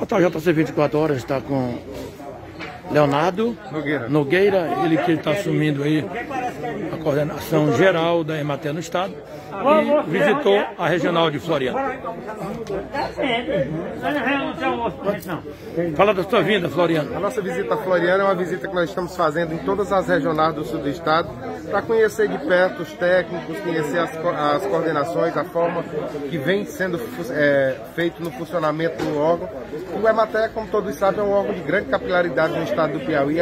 Portal JC 24 Horas está com Leonardo Nogueira, ele que está assumindo aí a coordenação geral da Emater no estado e visitou a regional de Floriano. Fala da sua vinda, Floriano. A nossa visita a Floriano é uma visita que nós estamos fazendo em todas as regionais do sul do estado para conhecer de perto os técnicos, conhecer as coordenações, a forma que vem sendo feito no funcionamento do órgão. O Emater, como todos sabem, é um órgão de grande capilaridade no estado do Piauí,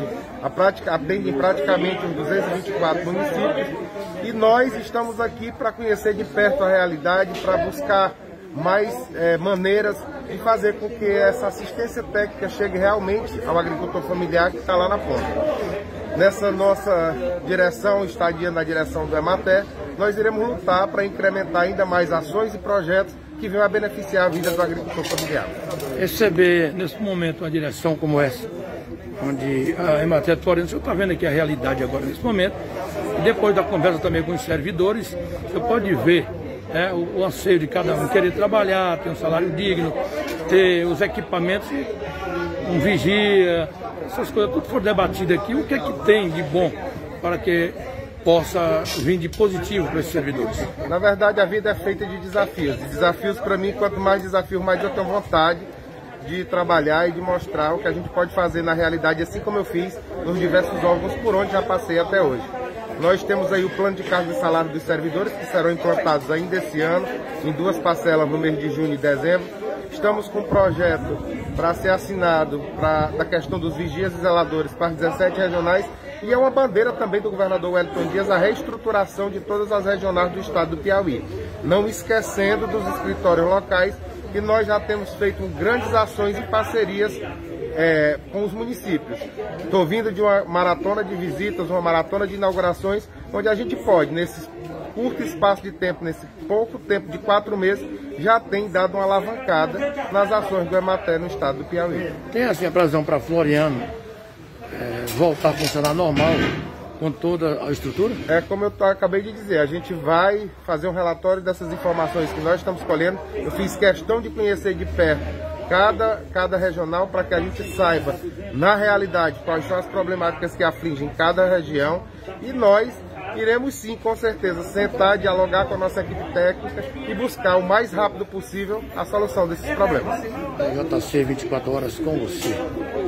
atende praticamente os 224 municípios e nós estamos aqui para conhecer de perto a realidade, para buscar mais maneiras de fazer com que essa assistência técnica chegue realmente ao agricultor familiar que está lá na ponta. Nessa nossa direção, estadia na direção do Emater, nós iremos lutar para incrementar ainda mais ações e projetos que venham a beneficiar a vida do agricultor familiar. Receber nesse momento uma direção como essa, onde a Emater de Floriano, o senhor está vendo aqui a realidade agora nesse momento, e depois da conversa também com os servidores, você pode ver o anseio de cada um, querer trabalhar, ter um salário digno, ter os equipamentos, um vigia, essas coisas, tudo for debatido aqui, o que é que tem de bom para que possa vir de positivo para esses servidores? Na verdade, a vida é feita de desafios. E desafios, para mim, quanto mais desafios, mais eu tenho vontade de trabalhar e de mostrar o que a gente pode fazer na realidade, assim como eu fiz nos diversos órgãos por onde já passei até hoje. Nós temos aí o plano de cargos e salário dos servidores, que serão implantados ainda esse ano, em 2 parcelas no mês de junho e dezembro. Estamos com um projeto para ser assinado da questão dos vigias e zeladores para as 17 regionais, e é uma bandeira também do governador Wellington Dias a reestruturação de todas as regionais do estado do Piauí. Não esquecendo dos escritórios locais, que nós já temos feito grandes ações e parcerias com os municípios. Estou vindo de uma maratona de visitas, uma maratona de inaugurações, onde a gente pode, nesse curto espaço de tempo, nesse pouco tempo de 4 meses, já tem dado uma alavancada nas ações do Emater no estado do Piauí. Tem assim a previsão para Floriano voltar a funcionar normal com toda a estrutura? Como eu acabei de dizer, a gente vai fazer um relatório dessas informações que nós estamos colhendo. Eu fiz questão de conhecer de perto cada regional para que a gente saiba, na realidade, quais são as problemáticas que afligem cada região, e nós iremos sim, com certeza, sentar, dialogar com a nossa equipe técnica e buscar o mais rápido possível a solução desses problemas. JC 24 Horas com você.